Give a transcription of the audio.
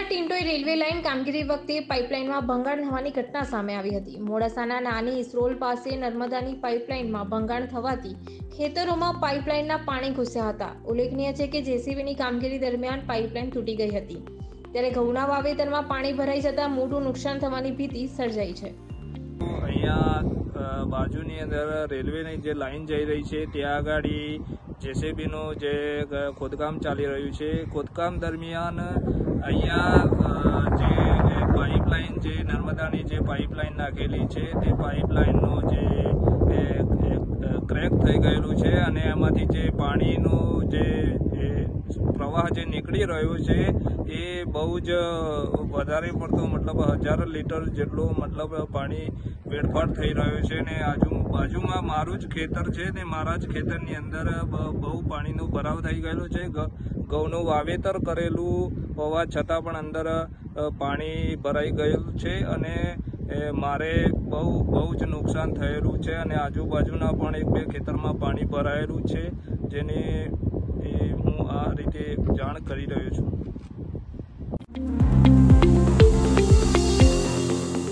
Tintoi railway line કામગીરી વખતે પાઇપલાઇનમાં ભંગાણ થવાની ઘટના સામે આવી હતી। મોડાસાના નાની ઇસરોલ પાસે નર્મદાની પાઇપલાઇનમાં ભંગાણ થવાથી ખેતરોમાં પાઇપલાઇનના પાણી ઘૂસ્યા હતા। ઉલ્લેખનીય છે કે જેસીબીની કામગીરી દરમિયાન પાઇપલાઇન તૂટી ગઈ હતી, ત્યારે ઘઉંના વાવેતરમાં પાણી ભરાઈ જતાં મોટું નુકસાન થવાની ભીતિ સર્જાઈ છે। અહીંયા બાજુની અંદર રેલવેની જે લાઇન જઈ રહી છે ત્યાં આગળ જેસીબીનું જે ખોદકામ ચાલી રહ્યું છે। ખોદકામ દરમિયાન અહીંયા જે પાઇપલાઇન જે નર્મદાની જે પાઇપલાઇન નાખેલી છે તે પાઇપલાઇનનો જે ક્રેક થઈ ગયેલું છે અને એમાંથી જે પાણીનું જે પ્રવાહ જે નીકળી રહ્યો છે એ બહુ જ વધારે પડતો મતલબ 1000 લીટર જેટલું મતલબ પાણી વેડફાટ થઈ રહ્યો છે ને બાજુમાં મારું જ ખેતર છે ને મારા જ ખેતરની અંદર બહુ પાણીનો ભરાવ થઈ ગયેલો છે। ઘઉંનું વાવેતર કરેલું હોવા છતાં પણ અંદર પાણી ભરાઈ ગયેલું છે અને મારે બહુ જ નુકસાન થયેલું છે અને આજુબાજુના પણ 1-2 ખેતરમાં પાણી ભરાયેલું છે, જેને હું આ રીતે જાણ કરી રહ્યો છું।